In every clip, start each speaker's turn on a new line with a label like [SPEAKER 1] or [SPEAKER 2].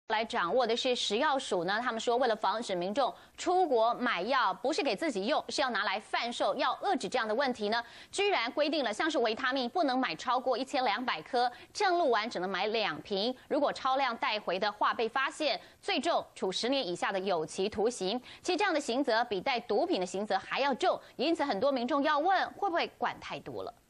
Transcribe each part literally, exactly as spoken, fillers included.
[SPEAKER 1] 来掌握的是食药署呢，他们说为了防止民众出国买药不是给自己用，是要拿来贩售，要遏制这样的问题呢，居然规定了像是维他命不能买超过一千两百颗，正露丸只能买两瓶，如果超量带回的话被发现，最重处十年以下的有期徒刑。其实这样的刑责比带毒品的刑责还要重，因此很多民众要问会不会管太多了。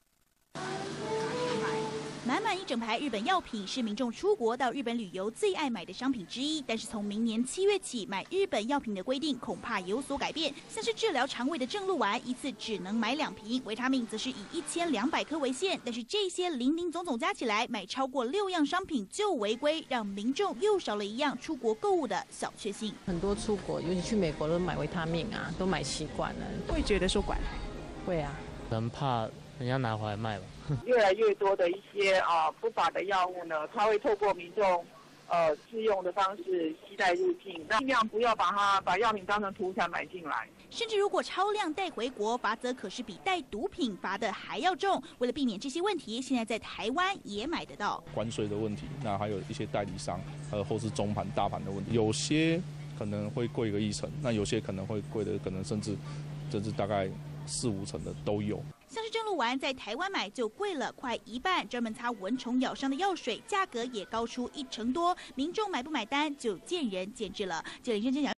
[SPEAKER 2] 满满一整排日本药品是民众出国到日本旅游最爱买的商品之一，但是从明年七月起，买日本药品的规定恐怕有所改变。像是治疗肠胃的正露丸，一次只能买两瓶；维他命则是以一千两百颗为限。但是这些零零总总加起来，买超过六样商品就违规，让民众又少了一样出国购物的小确幸。
[SPEAKER 3] 很多出国，尤其去美国都买维他命啊，都买习惯了。
[SPEAKER 2] 会觉得说管？
[SPEAKER 3] 会啊，
[SPEAKER 4] 可能怕人家拿回来卖吧。
[SPEAKER 5] 越来越多的一些啊、呃、不法的药物呢，它会透过民众呃自用的方式携带入境，尽量不要把它把药品当成土产买进来。
[SPEAKER 2] 甚至如果超量带回国，罚则可是比带毒品罚的还要重。为了避免这些问题，现在在台湾也买得到。
[SPEAKER 6] 关税的问题，那还有一些代理商，还有或是中盘、大盘的问题，有些可能会贵个一成，那有些可能会贵的，可能甚至甚至大概四五成的都有。
[SPEAKER 2] 像是正露丸在台湾买就贵了快一半，专门擦蚊虫咬伤的药水价格也高出一成多，民众买不买单就见仁见智了。这里认真讲。